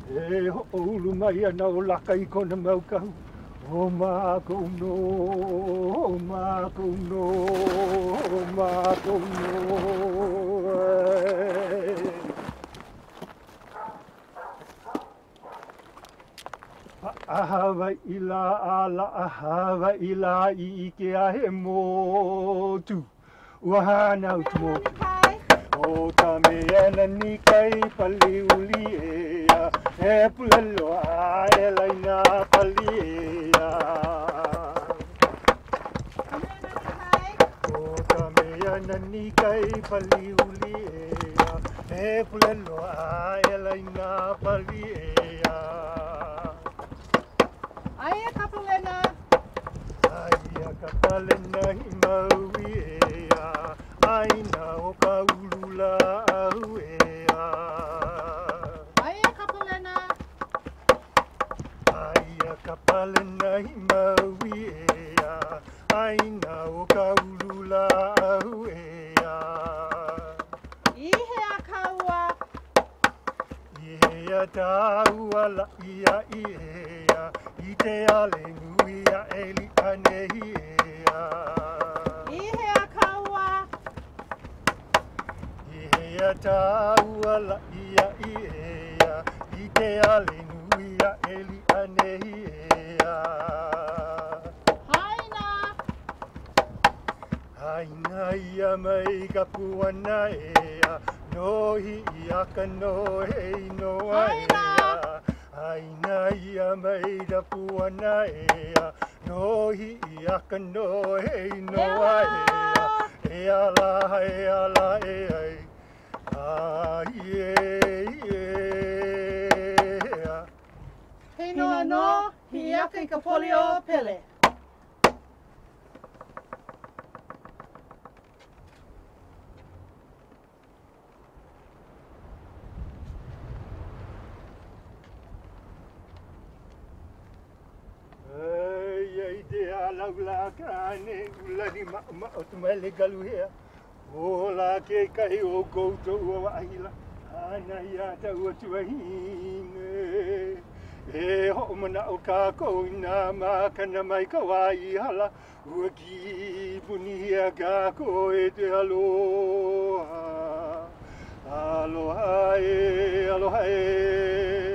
E ho ulu mai ana o laka I kona maukau. O mākou no, o mākou no, o mākou no. Ahawa ila ala ahawa ila I ike ahe motu. Wahana utumotu. O ta mea nani kai pali uli ea. E pulelo a e laina pali ea. O ta mea nani kai pali uli ea. E pulelo a e laina pali ea. Aia kapalena. Aia kapalena I maui ea. Aina o ka ulula au ea. Aia kapalena. Aia kapalena I maui ea. Aina o ka ulula au ea. Ihe a kaua. Ihe a taua la ia I ea. I te ale nui a eli anehi ea. Ihe a kaua. Ihe a taua la ia I ea. I te ale nui a eli anehi ea. Haina. Haina ia mai ka puana ea. Nohi I aka no hei noa ea. Haina ia mai ka puana ea. Nohi I aka no hei noa ea. E ala e ala e ai. Ai e ea. Hei noa no, hi aka I ka poli o pele. Ai te ala ula kane ulani ma o tu mele galu hea. O la ke kai o koutou o wahila. Ana ia tau atu ahine. E ho mana o ka koina makana mai ka wai hala. Ua ki punia ka ko e te aloha. Aloha e, aloha e.